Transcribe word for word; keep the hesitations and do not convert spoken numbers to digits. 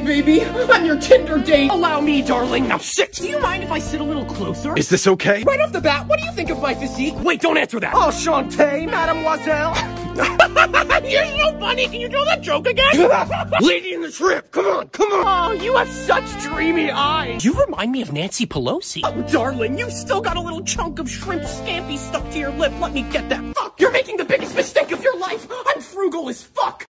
baby. I'm your Tinder date. Allow me, darling. Now sit. Do you mind if I sit a little closer? Is this okay? Right off the bat, what do you think of my physique? Wait, don't answer that. Oh, Shantae, mademoiselle. You're so funny. Can you do that joke again? Lady in the Tramp. Come on, come on. Oh, you have such dreamy eyes. You remind me of Nancy Pelosi. Oh, darling, you still got a little chunk of shrimp scampi stuck to your lip. Let me get that. Fuck, you're making the biggest mistake of your life. I'm frugal as fuck.